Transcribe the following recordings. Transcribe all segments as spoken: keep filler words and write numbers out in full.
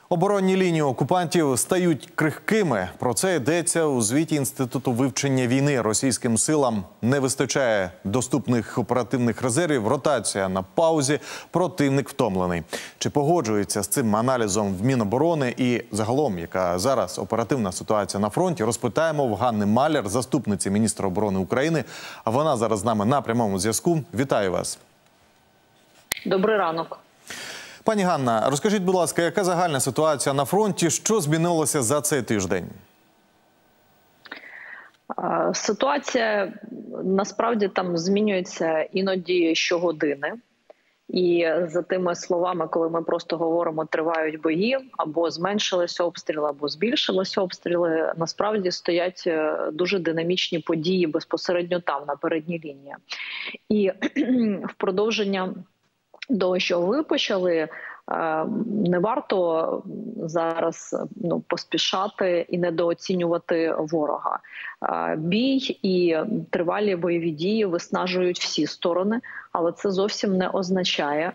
Оборонні лінії окупантів стають крихкими. Про це йдеться у звіті Інституту вивчення війни. Російським силам не вистачає доступних оперативних резервів, ротація на паузі, противник втомлений. Чи погоджується з цим аналізом в Міноборони і загалом, яка зараз оперативна ситуація на фронті, розпитаємо в Ганни Маляр, заступниці міністра оборони України. А вона зараз з нами на прямому зв'язку. Вітаю вас. Добрий ранок. Пані Ганна, розкажіть, будь ласка, яка загальна ситуація на фронті? Що змінилося за цей тиждень? Ситуація, насправді, там змінюється іноді щогодини. І за тими словами, коли ми просто говоримо, тривають бої, або зменшилися обстріли, або збільшилися обстріли, насправді стоять дуже динамічні події безпосередньо там, на передній лінії. І в продовження до що ви почали, не варто зараз ну, поспішати і недооцінювати ворога. Бій і тривалі бойові дії виснажують всі сторони, але це зовсім не означає,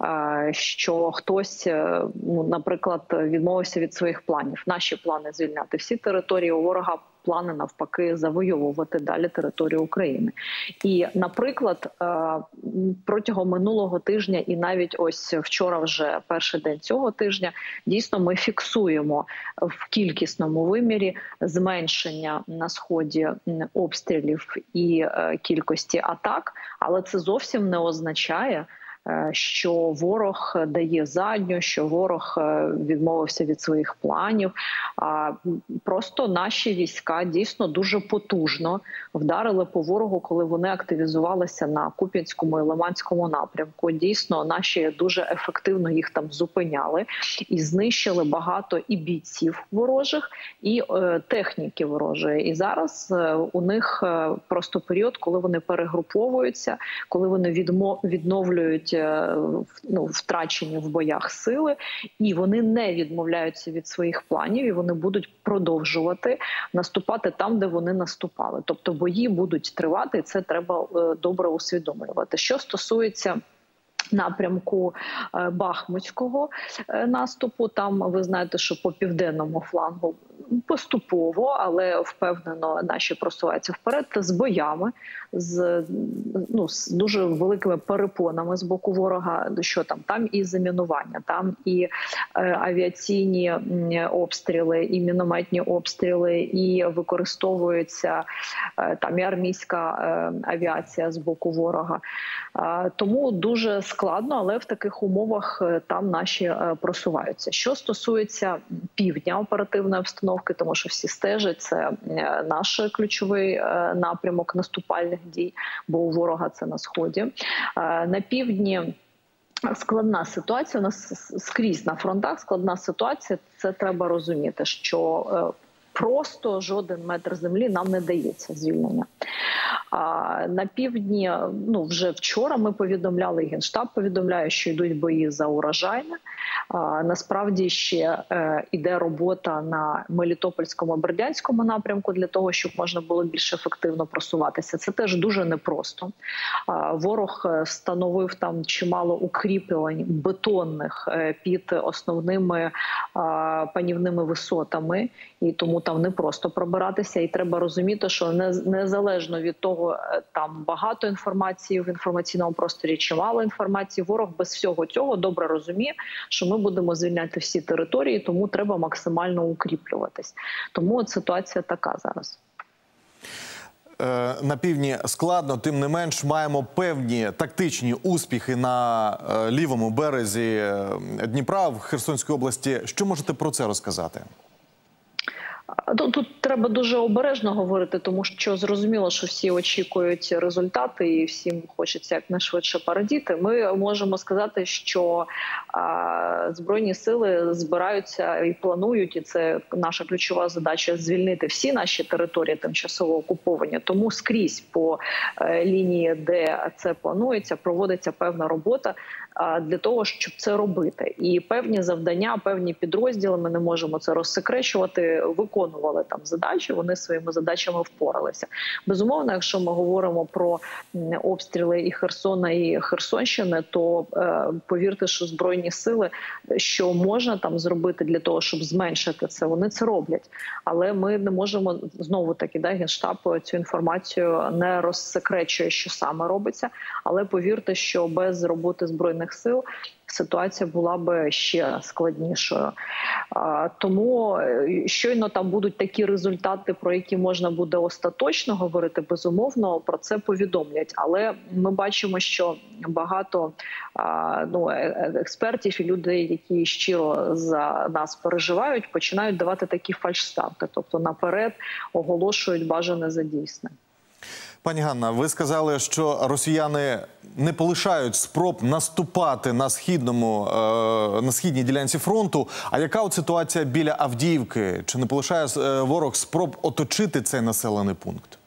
що хтось, ну, наприклад, відмовився від своїх планів. Наші плани звільняти всі території, у ворога плани навпаки завойовувати далі територію України. І, наприклад, протягом минулого тижня і навіть ось вчора вже перший день цього тижня, дійсно ми фіксуємо в кількісному вимірі зменшення на сході обстрілів і кількості атак, але це зовсім не означає, що ворог дає задню, що ворог відмовився від своїх планів. Просто наші війська дійсно дуже потужно вдарили по ворогу, коли вони активізувалися на Куп'янському і Лиманському напрямку. Дійсно, наші дуже ефективно їх там зупиняли і знищили багато і бійців ворожих, і техніки ворожої. І зараз у них просто період, коли вони перегруповуються, коли вони відновлюють ну, втрачені в боях сили, і вони не відмовляються від своїх планів, і вони будуть продовжувати наступати там, де вони наступали. Тобто бої будуть тривати, і це треба добре усвідомлювати. Що стосується напрямку Бахмутського наступу, там ви знаєте, що по південному флангу поступово, але впевнено наші просуваються вперед з боями, з, ну, з дуже великими перепонами з боку ворога, що там, там і замінування, там і е, авіаційні обстріли, і мінометні обстріли, і використовується е, там і армійська е, авіація з боку ворога. Е, тому дуже складно, але в таких умовах там наші е, просуваються. Що стосується півдня оперативної обстановки, тому що всі стежать, це наш ключовий напрямок наступальних дій, бо у ворога це на сході. На півдні складна ситуація, у нас скрізь на фронтах складна ситуація, це треба розуміти, що просто жоден метр землі нам не дається звільнення. А на півдні, ну вже вчора ми повідомляли, і Генштаб повідомляє, що йдуть бої за Урожайне. А, насправді ще е, іде робота на Мелітопольському, Бердянському напрямку для того, щоб можна було більш ефективно просуватися. Це теж дуже непросто. А, ворог встановив там чимало укріплень бетонних е, під основними е, панівними висотами, і тому там непросто пробиратися. І треба розуміти, що не, незалежно від того, там багато інформації в інформаційному просторі чи мало інформації, ворог без всього цього добре розуміє, що ми будемо звільняти всі території, тому треба максимально укріплюватись. Тому от ситуація така зараз. На півдні складно, тим не менш маємо певні тактичні успіхи на лівому березі Дніпра в Херсонській області. Що можете про це розказати? Тут, тут треба дуже обережно говорити, тому що зрозуміло, що всі очікують результати і всім хочеться якнайшвидше порадіти. Ми можемо сказати, що а, Збройні сили збираються і планують, і це наша ключова задача, звільнити всі наші території тимчасово окуповані. Тому скрізь по е, лінії, де це планується, проводиться певна робота а, для того, щоб це робити. І певні завдання, певні підрозділи, ми не можемо це розсекречувати, виконувати виконували там задачі, вони своїми задачами впоралися. Безумовно, якщо ми говоримо про обстріли і Херсона, і Херсонщини, то е, повірте, що Збройні сили, що можна там зробити для того, щоб зменшити це, вони це роблять. Але ми не можемо, знову таки, да, Генштаб цю інформацію не розсекречує, що саме робиться. Але повірте, що без роботи Збройних сил ситуація була б ще складнішою. Тому щойно там будуть такі результати, про які можна буде остаточно говорити, безумовно, про це повідомлять. Але ми бачимо, що багато ну, експертів і людей, які щиро за нас переживають, починають давати такі фальшстарти. Тобто наперед оголошують бажане за дійсне. Пані Ганна, ви сказали, що росіяни не полишають спроб наступати на східному, на східній ділянці фронту. А яка от ситуація біля Авдіївки? Чи не полишає ворог спроб оточити цей населений пункт?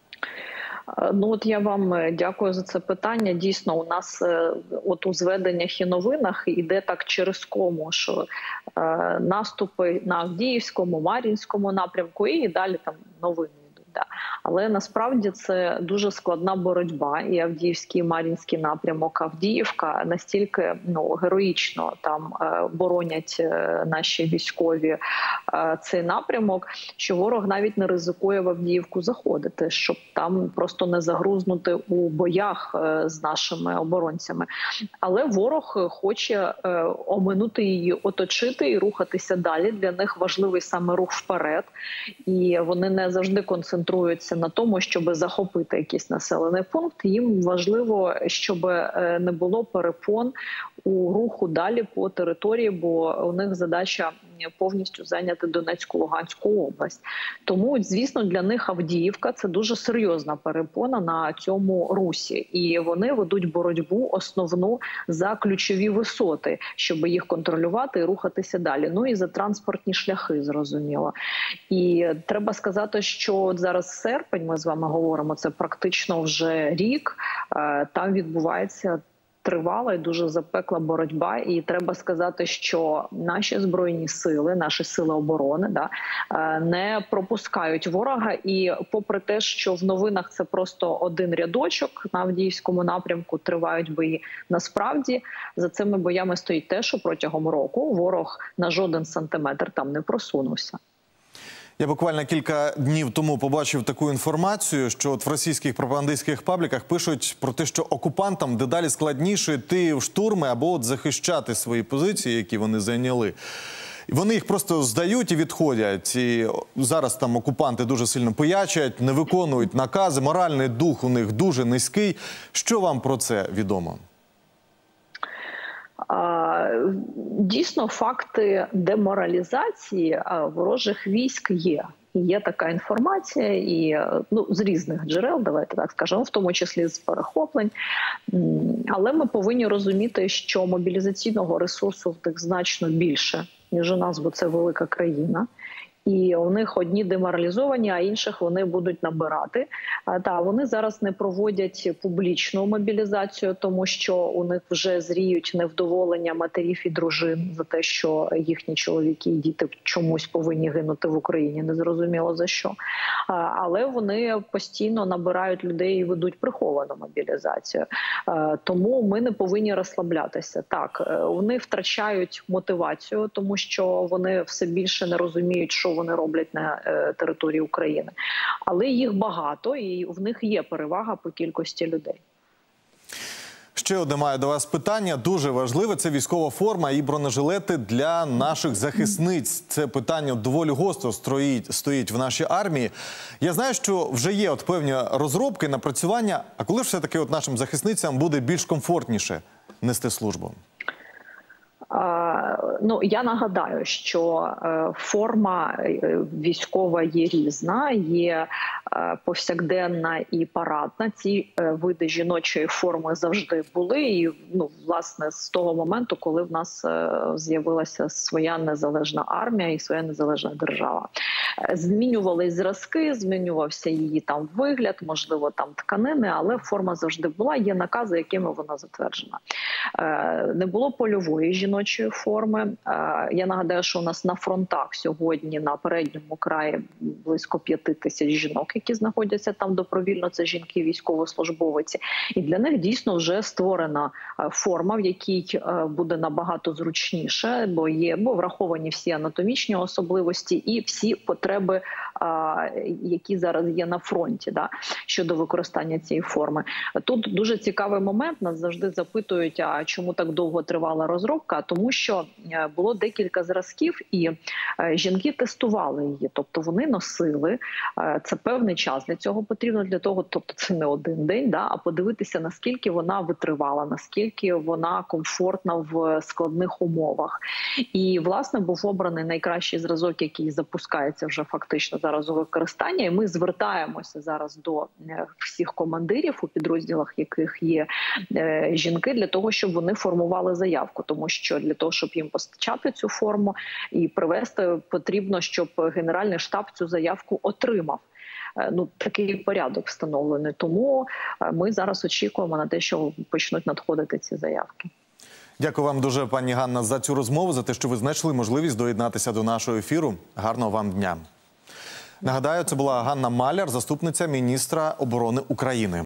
Ну от я вам дякую за це питання. Дійсно, у нас от у зведеннях і новинах іде так через кому, що е, наступи на Авдіївському, Мар'їнському напрямку і далі там новини. Але насправді це дуже складна боротьба. І Авдіївський, і Мар'їнський напрямок, Авдіївка настільки ну, героїчно там е, боронять е, наші військові е, цей напрямок, що ворог навіть не ризикує в Авдіївку заходити, щоб там просто не загрузнути у боях е, з нашими оборонцями. Але ворог хоче е, оминути її, оточити і рухатися далі. Для них важливий саме рух вперед. І вони не завжди концентруються на тому, щоб захопити якийсь населений пункт. Їм важливо, щоб не було перепон у руху далі по території, бо у них задача повністю зайняти Донецьку, Луганську область. Тому, звісно, для них Авдіївка – це дуже серйозна перепона на цьому русі. І вони ведуть боротьбу основну за ключові висоти, щоб їх контролювати і рухатися далі. Ну і за транспортні шляхи, зрозуміло. І треба сказати, що от зараз серпень, ми з вами говоримо, це практично вже рік, там відбувається тривала і дуже запекла боротьба, і треба сказати, що наші збройні сили, наші сили оборони, да, не пропускають ворога. І попри те, що в новинах це просто один рядочок на Авдіївському напрямку, тривають бої, насправді за цими боями стоїть те, що протягом року ворог на жоден сантиметр там не просунувся. Я буквально кілька днів тому побачив таку інформацію, що от в російських пропагандистських пабліках пишуть про те, що окупантам дедалі складніше йти в штурми або от захищати свої позиції, які вони зайняли. Вони їх просто здають і відходять. І зараз там окупанти дуже сильно пиячать, не виконують накази, моральний дух у них дуже низький. Що вам про це відомо? Дійсно, факти деморалізації ворожих військ є. І є така інформація, і ну, з різних джерел, давайте так скажемо, в тому числі з перехоплень. Але ми повинні розуміти, що мобілізаційного ресурсу в них значно більше, ніж у нас, бо це велика країна. І у них одні деморалізовані, а інших вони будуть набирати. Та вони зараз не проводять публічну мобілізацію, тому що у них вже зріють невдоволення матерів і дружин за те, що їхні чоловіки і діти чомусь повинні гинути в Україні, незрозуміло за що. Але вони постійно набирають людей і ведуть приховану мобілізацію. Тому ми не повинні розслаблятися. Так, вони втрачають мотивацію, тому що вони все більше не розуміють, що вони роблять на е, території України. Але їх багато, і в них є перевага по кількості людей. Ще одне маю до вас питання, дуже важливе. Це військова форма і бронежилети для наших захисниць. Це питання доволі гостро стоїть, стоїть в нашій армії. Я знаю, що вже є от певні розробки, напрацювання. А коли ж все-таки от нашим захисницям буде більш комфортніше нести службу? Ну, я нагадаю, що форма військова є різна, є повсякденна і парадна. Ці види жіночої форми завжди були. І, ну, власне, з того моменту, коли в нас з'явилася своя незалежна армія і своя незалежна держава. Змінювались зразки, змінювався її там вигляд, можливо, там тканини, але форма завжди була. Є накази, якими вона затверджена. Не було польової жіночої форми. Я нагадаю, що у нас на фронтах сьогодні на передньому краї близько п'яти тисяч жінок, які знаходяться там добровільно. Це жінки, військовослужбовиці. І для них дійсно вже створена форма, в якій буде набагато зручніше, бо є, бо враховані всі анатомічні особливості і всі потреби, які зараз є на фронті, да, щодо використання цієї форми. Тут дуже цікавий момент. Нас завжди запитують, а чому так довго тривала розробка? Тому що було декілька зразків, і жінки тестували її. Тобто вони носили, це певний час для цього потрібно, для того, тобто це не один день, да, а подивитися, наскільки вона витривала, наскільки вона комфортна в складних умовах. І, власне, був обраний найкращий зразок, який запускається вже фактично зараз у використання. І ми звертаємося зараз до всіх командирів, у підрозділах яких є е, жінки, для того, щоб вони формували заявку. Тому що для того, щоб їм постачати цю форму і привезти, потрібно, щоб Генеральний штаб цю заявку отримав. Ну, такий порядок встановлений. Тому ми зараз очікуємо на те, що почнуть надходити ці заявки. Дякую вам дуже, пані Ганна, за цю розмову, за те, що ви знайшли можливість доєднатися до нашого ефіру. Гарного вам дня. Нагадаю, це була Ганна Маляр, заступниця міністра оборони України.